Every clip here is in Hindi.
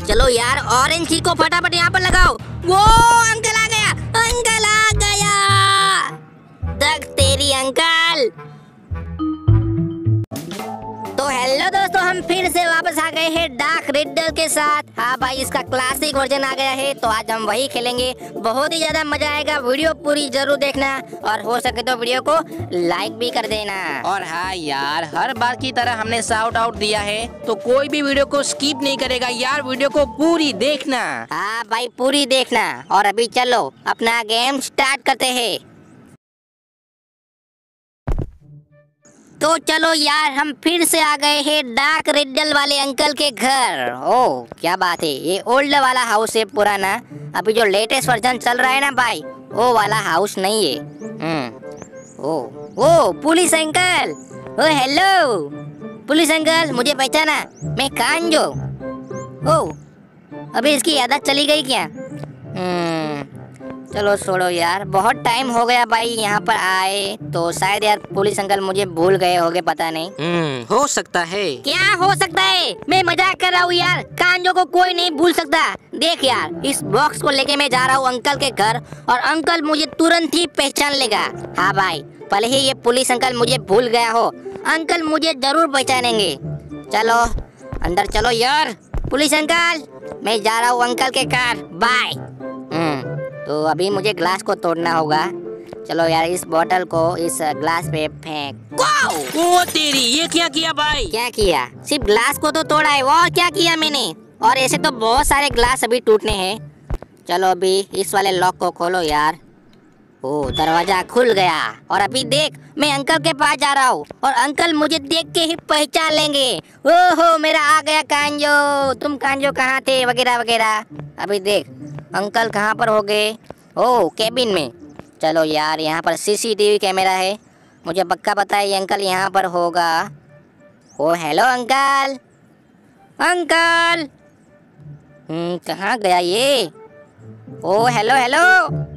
चलो यार, ऑरेंज की को फटाफट यहाँ पर लगाओ। वो अंकल आ गया, अंकल आ गया। देख तेरी अंकल। तो हेलो दोस्तों, हम फिर से वापस आ गए हैं डार्क रिडल के साथ। हाँ भाई, इसका क्लासिक वर्जन आ गया है, तो आज हम वही खेलेंगे। बहुत ही ज्यादा मजा आएगा। वीडियो पूरी जरूर देखना और हो सके तो वीडियो को लाइक भी कर देना। और हाँ यार, हर बार की तरह हमने शाउट आउट दिया है, तो कोई भी वीडियो को स्किप नहीं करेगा यार, वीडियो को पूरी देखना। हाँ भाई, पूरी देखना। और अभी चलो अपना गेम स्टार्ट करते हैं। तो चलो यार, हम फिर से आ गए हैं डार्क रिडल वाले अंकल के घर। ओह क्या बात है, ये ओल्ड वाला हाउस है, पुराना। अभी जो लेटेस्ट वर्जन चल रहा है ना भाई, वो वाला हाउस नहीं है। ओ पुलिस अंकल। ओ हेलो पुलिस अंकल, मुझे पहचाना? मैं कांजो। ओ अभी इसकी आदत चली गई क्या? चलो छोड़ो यार, बहुत टाइम हो गया भाई यहाँ पर आए, तो शायद यार पुलिस अंकल मुझे भूल गए होंगे, पता नहीं। हो सकता है। क्या हो सकता है? मैं मजाक कर रहा हूँ यार, कांजो को कोई नहीं भूल सकता। देख यार, इस बॉक्स को लेके मैं जा रहा हूँ अंकल के घर, और अंकल मुझे तुरंत ही पहचान लेगा। हाँ भाई, भले ही ये पुलिस अंकल मुझे भूल गया हो, अंकल मुझे जरूर पहचानेंगे। चलो अंदर चलो यार। पुलिस अंकल, मैं जा रहा हूँ अंकल के घर, बाय। तो अभी मुझे ग्लास को तोड़ना होगा। चलो यार, इस बोतल को इस ग्लास पे फेंक। ओ तेरी, ये क्या किया भाई? क्या किया? सिर्फ ग्लास को तो तोड़ा है, और क्या किया मैंने? और ऐसे तो बहुत सारे ग्लास अभी टूटने हैं। चलो अभी इस वाले लॉक को खोलो यार। ओ दरवाजा खुल गया, और अभी देख मैं अंकल के पास जा रहा हूँ, और अंकल मुझे देख के ही पहचान लेंगे। ओहो मेरा आ गया कांजो, तुम कांजो कहाँ थे, वगैरह वगैरह। अभी देख अंकल कहाँ पर हो गए। ओ केबिन में। चलो यार, यहाँ पर सीसीटीवी कैमरा है, मुझे पक्का पता है ये अंकल यहाँ पर होगा। ओ हेलो अंकल। अंकल कहाँ गया ये? ओ हेलो हेलो।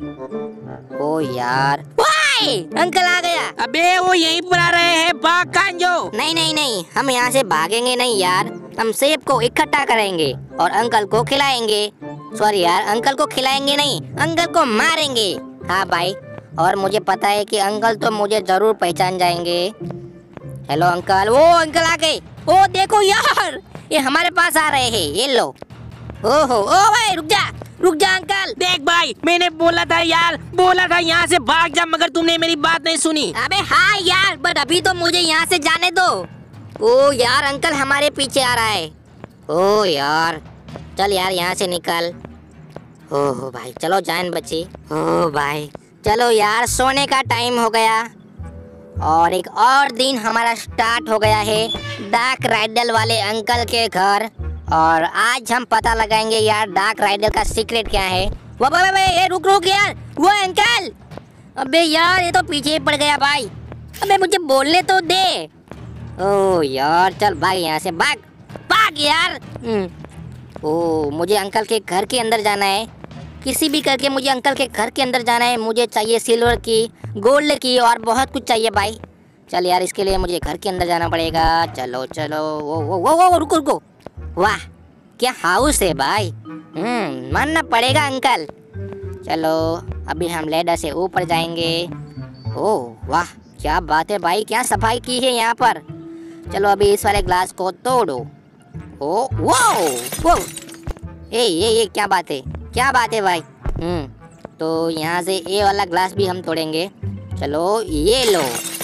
ओ यार, वाई अंकल आ गया। अबे वो यहीं पर आ रहे हैं, भाग कांजो। नहीं नहीं नहीं, हम यहाँ से भागेंगे नहीं यार, हम सेब को इकट्ठा करेंगे और अंकल को खिलाएंगे। सॉरी यार, अंकल को खिलाएंगे नहीं, अंकल को मारेंगे। हाँ भाई, और मुझे पता है कि अंकल तो मुझे जरूर पहचान जाएंगे। Hello uncle. वो अंकल आ गए। ओ देखो यार, ये हमारे पास आ रहे हैं, ये लो। ओहो ओ भाई रुक जा अंकल। देख भाई, मैंने बोला था यार, बोला था यहाँ से भाग जा, मगर तुमने मेरी बात नहीं सुनी। अबे हाँ यार, बट अभी तो मुझे यहाँ से जाने दो। ओ यार, अंकल हमारे पीछे आ रहा है। ओ यार, चल यार यहाँ से निकल। ओह भाई, चलो जान बची। ओ भाई चलो यार, सोने का टाइम हो गया, और एक और दिन हमारा स्टार्ट हो गया है डार्क राइडल वाले अंकल के घर। और आज हम पता लगाएंगे यार डार्क राइडल का सीक्रेट क्या है। वो भाई रुक यार, वो अंकल। अबे यार, ये तो पीछे ही पड़ गया भाई। अबे मुझे बोलने तो दे। ओ यार, चल भाग यहाँ से, भाग यार। ओ मुझे अंकल के घर के अंदर जाना है, किसी भी करके मुझे अंकल के घर के अंदर जाना है। मुझे चाहिए सिल्वर की, गोल्ड की, और बहुत कुछ चाहिए भाई। चल यार, इसके लिए मुझे घर के अंदर जाना पड़ेगा। चलो चलो। वो रुको। वाह क्या हाउस है भाई। मानना पड़ेगा अंकल। चलो अभी हम लेडर से ऊपर जाएंगे। ओह वाह क्या बात है भाई, क्या सफाई की है यहाँ पर। चलो अभी इस वाले ग्लास को तोड़ो। ओ वो ये क्या बात है भाई। तो यहाँ से ये वाला ग्लास भी हम तोड़ेंगे। चलो ये लो।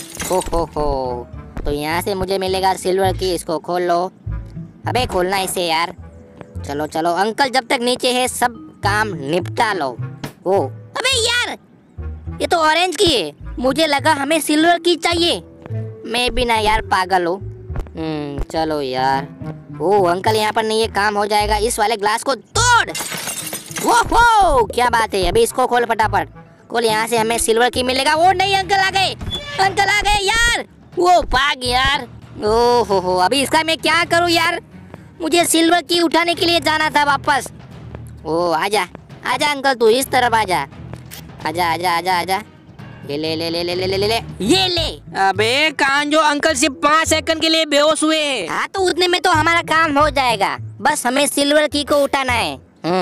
हो तो यहाँ से मुझे मिलेगा सिल्वर की, इसको खोल लो। अबे खोलना इसे यार। चलो अंकल जब तक नीचे है सब काम निपटा लो। ओ अबे यार, ये तो ऑरेंज की है, मुझे लगा हमें सिल्वर की चाहिए। मैं भी ना यार पागल हूँ। चलो यार। ओ अंकल यहाँ पर नहीं है, काम हो जाएगा। इस वाले ग्लास को तोड़। वो क्या बात है, अभी इसको खोल फटाफट खोल, यहाँ से हमें सिल्वर की मिलेगा। वो नहीं, अंकल आ गए यार। वो भाग यार। ओहो, अभी इसका मैं क्या करूँ यार, मुझे सिल्वर की उठाने के लिए जाना था वापस। ओ आजा अंकल, तू इस तरफ आजा। ये ले। अबे कांजो, अंकल सिर्फ 5 सेकंड के लिए बेहोश हुए हैं। हाँ तो उतने में तो हमारा काम हो जाएगा, बस हमें सिल्वर की को उठाना है।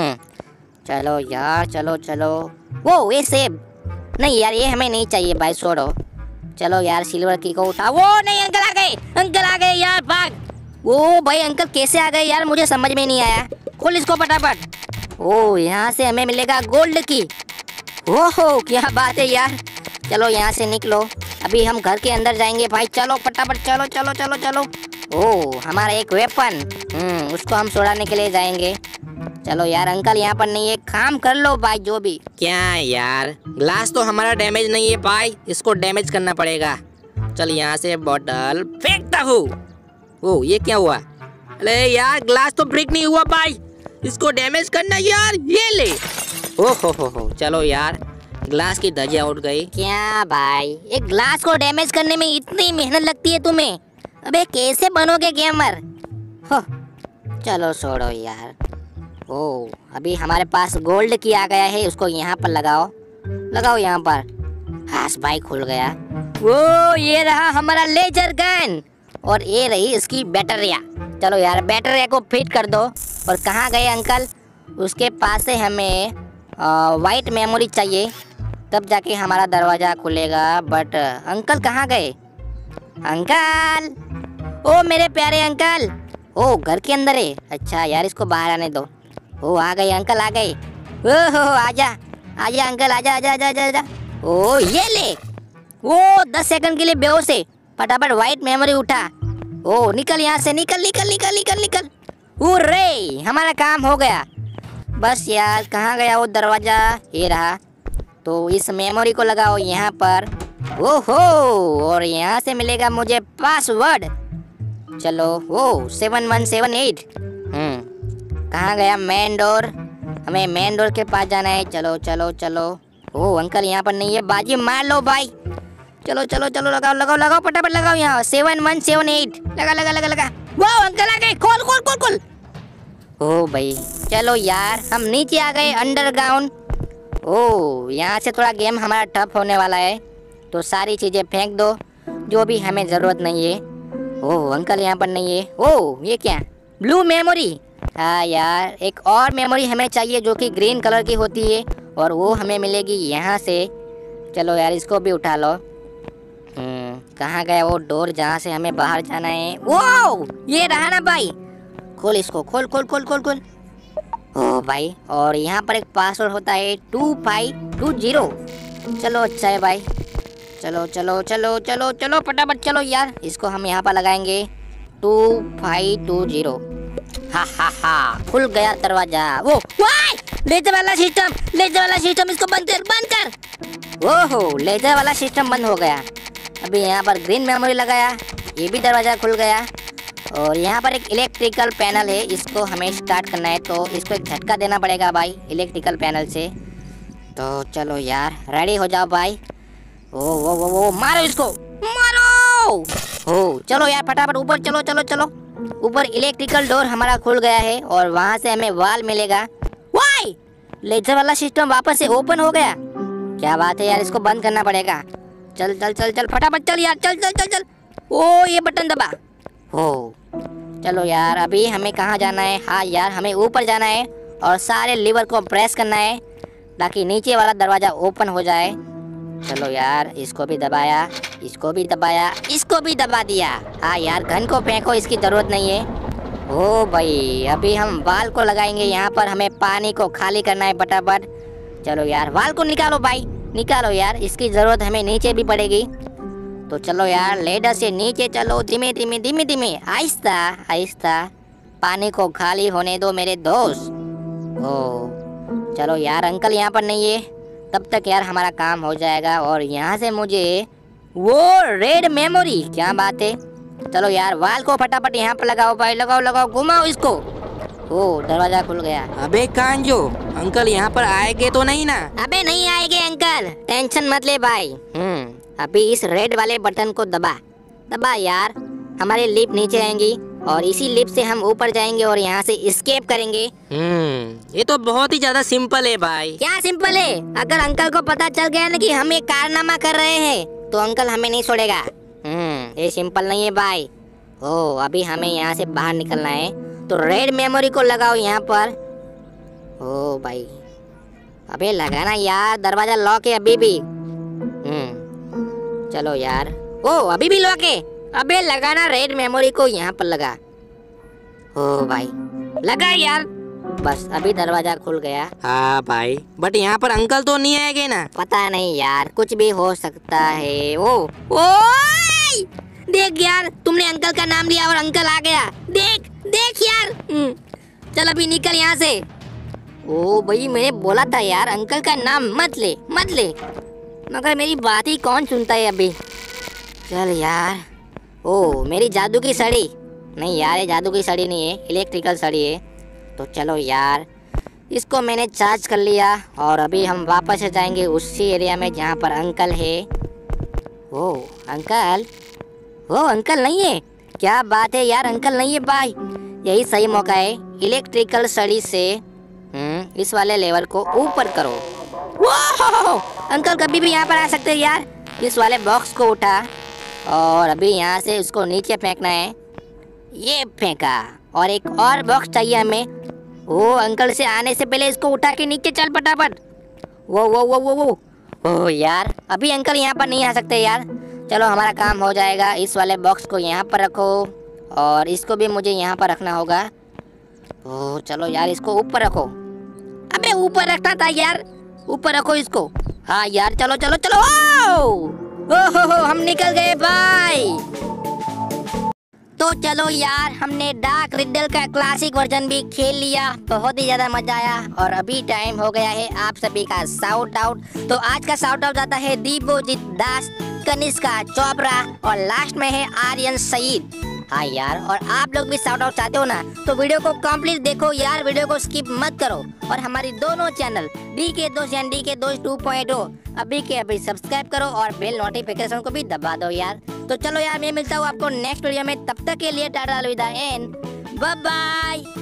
चलो यार, चलो चलो। वो ये सेब नहीं यार, ये हमें नहीं चाहिए भाई, छोड़ो। चलो यार सिल्वर की को उठा। वो नहीं, अंकल आ गए, अंकल आ गए यार, भाग। वो भाई अंकल कैसे आ गए यार, मुझे समझ में नहीं आया। खोल इसको फटाफट। ओ यहाँ से हमें मिलेगा गोल्ड की। ओहो क्या बात है यार। चलो यहाँ से निकलो, अभी हम घर के अंदर जाएंगे भाई। चलो फटाफट, चलो चलो चलो चलो। ओ हमारा एक वेपन, उसको हम छुड़ाने के लिए जाएंगे। चलो यार अंकल यहाँ पर नहीं है, काम कर लो भाई जो भी। क्या यार, ग्लास तो हमारा डैमेज नहीं है भाई, इसको डैमेज करना पड़ेगा। चल यहाँ से बॉटल फेंकता हूँ। ओ ये क्या हुआ? अरे यार ग्लास तो ब्रेक नहीं हुआ भाई, इसको डैमेज करना यार। ये ले। हो चलो यार, ग्लास की धज्जियां उड़ गई। क्या भाई, एक ग्लास को डैमेज करने में इतनी मेहनत लगती है तुम्हें? अबे कैसे बनोगे गेमर हो? चलो छोड़ो यार। ओ अभी हमारे पास गोल्ड की आ गया है, उसको यहाँ पर लगाओ, लगाओ यहाँ पर। हास भाई खुल गया। वो ये रहा हमारा लेजर गन, और ये रही इसकी बैटरिया। चलो यार बैटरिया को फिट कर दो। और कहाँ गए अंकल? उसके पास से हमें वाइट मेमोरी चाहिए, तब जाके हमारा दरवाजा खुलेगा। बट अंकल कहाँ गए? अंकल, ओ मेरे प्यारे अंकल। ओ घर के अंदर है। अच्छा यार इसको बाहर आने दो। ओ आ गए अंकल, आ गए। ओहो आजा आजा अंकल, आजा आजा आजा आजा आजा। ओ ये ले। वो 10 सेकंड के लिए बेहोश है, फटाफट वाइट मेमोरी उठा। ओ निकल यहाँ से, निकल निकल निकल निकल निकल। हुर्रे, हमारा काम हो गया। बस यार कहाँ गया वो दरवाजा? ये रहा। तो इस मेमोरी को लगाओ यहाँ पर। ओहो, और यहाँ से मिलेगा मुझे पासवर्ड। चलो वो 7178। कहाँ गया मेन डोर? हमें मेन डोर के पास जाना है। चलो चलो चलो। ओ अंकल यहाँ पर नहीं है, बाजी मार लो भाई। चलो चलो चलो, लगाओ लगाओ लगाओ, फटाफट लगाओ यहाँ। 7178 लगा लगा लगा लगा। वो अंकल आ गए, खोल खोल खोल खोल। ओ भाई चलो यार, हम नीचे आ गए अंडरग्राउंड। ओ यहाँ से थोड़ा गेम हमारा टफ होने वाला है, तो सारी चीजें फेंक दो जो भी हमें जरूरत नहीं है। ओ अंकल यहाँ पर नहीं है। ओ ये क्या? Blue memory. हाँ यार, एक और मेमोरी हमें चाहिए जो कि ग्रीन कलर की होती है, और वो हमें मिलेगी यहाँ से। चलो यार इसको भी उठा लो। कहाँ गया वो डोर जहाँ से हमें बाहर जाना है? वो ये रहा ना भाई, खोल इसको, खोल खोल खोल खोल खोल। ओ भाई, और यहाँ पर एक पासवर्ड होता है 2520। चलो अच्छा है भाई। चलो चलो चलो चलो चलो फटाफट चलो यार, इसको हम यहाँ पर लगाएंगे 2520। हा खुल गया दरवाजा। वो वाई, लेजर वाला सिस्टम, लेजर वाला सिस्टम, इसको बंद कर बंद कर। ओहो लेजर वाला सिस्टम बंद हो गया। अभी यहाँ पर ग्रीन मेमोरी लगाया, ये भी दरवाजा खुल गया। और यहाँ पर एक इलेक्ट्रिकल पैनल है, इसको हमें स्टार्ट करना है, तो इसको एक झटका देना पड़ेगा भाई इलेक्ट्रिकल पैनल से। तो चलो यार रेडी हो जाओ भाई। ओ मारो इसको, मारो। हो चलो यार फटाफट ऊपर चलो चलो चलो। ऊपर इलेक्ट्रिकल डोर हमारा खुल गया है, और वहाँ से हमें वाल मिलेगा। वाई, लेजर वाला सिस्टम वापस से ओपन हो गया। क्या बात है यार, इसको बंद करना पड़ेगा। चल चल चल चल फटाफट चल यार, चल चल चल चल। ओ ये बटन दबा। हो चलो यार, अभी हमें कहाँ जाना है? हाँ यार हमें ऊपर जाना है, और सारे लीवर को प्रेस करना है ताकि नीचे वाला दरवाजा ओपन हो जाए। चलो यार, इसको भी दबाया, इसको भी दबाया, इसको भी दबा दिया। हाँ यार गन को फेंको, इसकी जरूरत नहीं है। ओ भाई, अभी हम वाल को लगाएंगे यहाँ पर, हमें पानी को खाली करना है फटाफट। चलो यार वाल को निकालो भाई, निकालो यार, इसकी जरूरत हमें नीचे भी पड़ेगी। तो चलो यार लेडर से नीचे चलो, धीमे धीमे धीमे धीमे, आहिस्ता आहिस्ता। पानी को खाली होने दो मेरे दोस्त। ओ चलो यार, अंकल यहाँ पर नहीं है, तब तक यार हमारा काम हो जाएगा। और यहाँ से मुझे वो रेड मेमोरी, क्या बात है। चलो यार वाल को फटाफट यहाँ पर लगाओ भाई, लगाओ लगाओ, घुमाओ इसको। ओ दरवाजा खुल गया। अबे कांजो, अंकल यहाँ पर आएंगे तो नहीं ना? अबे नहीं आएंगे अंकल, टेंशन मत ले भाई। अभी इस रेड वाले बटन को दबा दबा यार, हमारी लिप नीचे आएंगी, और इसी लिप से हम ऊपर जाएंगे और यहाँ से एस्केप करेंगे। ये तो बहुत ही ज्यादा सिंपल है भाई। क्या सिंपल है? अगर अंकल को पता चल गया ना कि हम एक कारनामा कर रहे हैं, तो अंकल हमें नहीं छोड़ेगा। ये सिंपल नहीं है भाई। ओ अभी हमें यहाँ से बाहर निकलना है, तो रेड मेमोरी को लगाओ यहाँ पर। ओ भाई, अबे लगाना यार, दरवाजा लॉक है अभी भी। चलो यार, ओ अभी भी लॉक है। अबे लगाना रेड मेमोरी को यहाँ पर लगा। ओ भाई लगा यार, बस अभी दरवाजा खुल गया। हाँ भाई, बट यहाँ पर अंकल तो नहीं आएंगे ना? पता नहीं यार, कुछ भी हो सकता है। ओ देख यार, तुमने अंकल का नाम लिया और अंकल आ गया। देख देख यार। चल अभी निकल यहाँ से। ओ भाई, मैंने बोला था यार अंकल का नाम मत ले मत ले, मगर मेरी बात ही कौन सुनता है अभी। चल यार। ओ मेरी जादू की सड़ी। नहीं यार, ये जादू की सड़ी नहीं है, इलेक्ट्रिकल सड़ी है। तो चलो यार, इसको मैंने चार्ज कर लिया और अभी हम वापस से जाएंगे उसी एरिया में जहाँ पर अंकल है। ओ अंकल, ओ अंकल नहीं है। क्या बात है यार, अंकल नहीं है भाई। यही सही मौका है, इलेक्ट्रिकल सड़ी से इस वाले लेवल को ऊपर करो। वाह, अंकल कभी भी यहाँ पर आ सकते हैं यार। इस वाले बॉक्स को उठा और अभी यहाँ से उसको नीचे फेंकना है। ये फेंका, और एक और बॉक्स चाहिए हमें। वो अंकल से आने से पहले इसको उठा के नीचे चल फटाफट। वो ओ यार, अभी अंकल यहाँ पर नहीं आ सकते यार। चलो हमारा काम हो जाएगा। इस वाले बॉक्स को यहाँ पर रखो और इसको भी मुझे यहाँ पर रखना होगा। ओ चलो यार, इसको ऊपर रखो। अबे ऊपर रखना था यार, ऊपर रखो इसको। हाँ यार, चलो चलो चलो। ओ हम निकल गए भाई। तो चलो यार, हमने डार्क रिडल का क्लासिक वर्जन भी खेल लिया। बहुत ही ज्यादा मजा आया। और अभी टाइम हो गया है आप सभी का शाउट आउट। तो आज का शाउट आउट जाता है दीपोजित दास, कनिष्का चोपड़ा और लास्ट में है आर्यन सईद। हाँ यार, और आप लोग भी शाउट आउट चाहते हो ना, तो वीडियो को कंप्लीट देखो यार, वीडियो को स्किप मत करो। और हमारी दोनों चैनल DK दोस्त यानी DK दोस्त 2.0 अभी के अभी सब्सक्राइब करो और बेल नोटिफिकेशन को भी दबा दो यार। तो चलो यार, मैं मिलता हूँ आपको नेक्स्ट वीडियो में। तब तक के लिए टाटा अलविदा एंड बाय बाय।